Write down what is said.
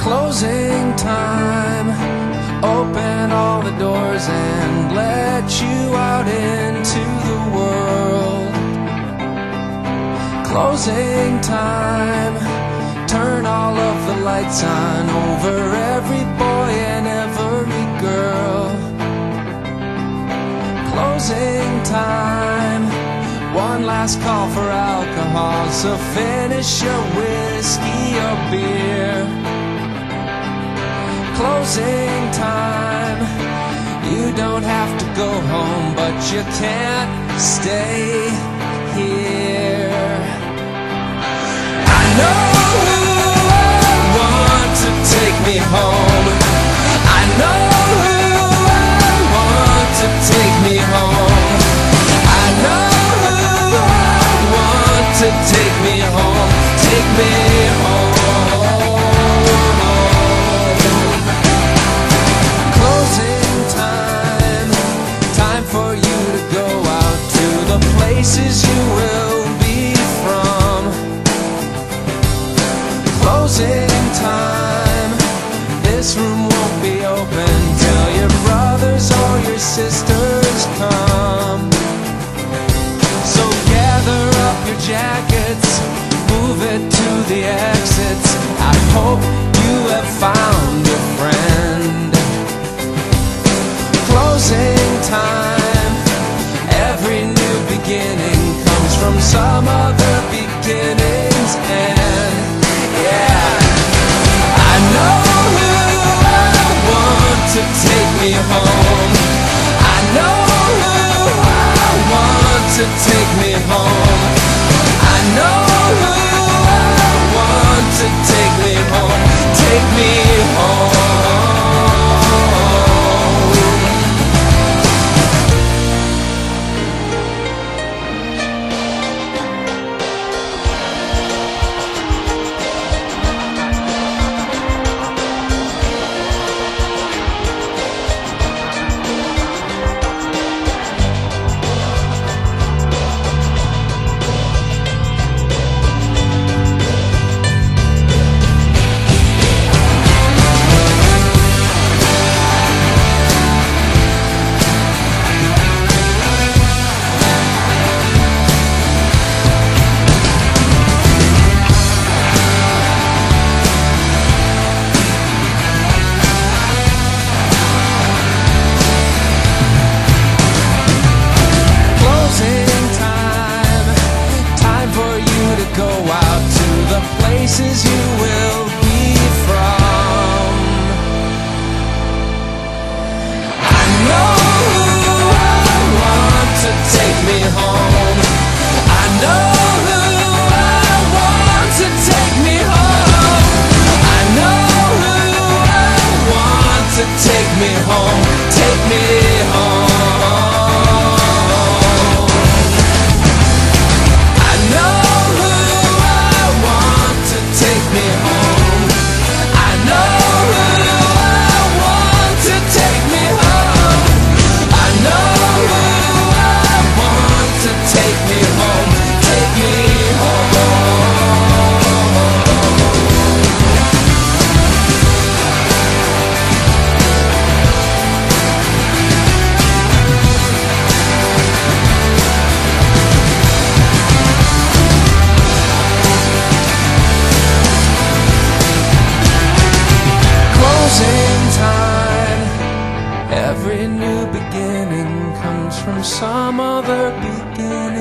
Closing time. Open all the doors and let you out into the world. Closing time. Turn all of the lights on over every boy and every girl. Closing time. One last call for alcohol, so finish your whiskey or beer. Closing time. You don't have to go home, but you can't stay here. I know who I want to take me home. I know who I want to take me home. I know who I want to take me home. Take me home. Places you will be from. Closing time. This room won't be open till your brothers or your sisters come. So gather up your jackets, move it to the exits. I hope you have found a friend. Closing time. Every new beginning comes from some other beginning's end. Yeah, I know who I want to take me home. I know who I want to take me home. I know who I want to take me home. Take me home. Places you will be from. I know who I want to take me home. I know who I want to take me home. I know who I want to take me home. Take me home. Every new beginning comes from some other beginning.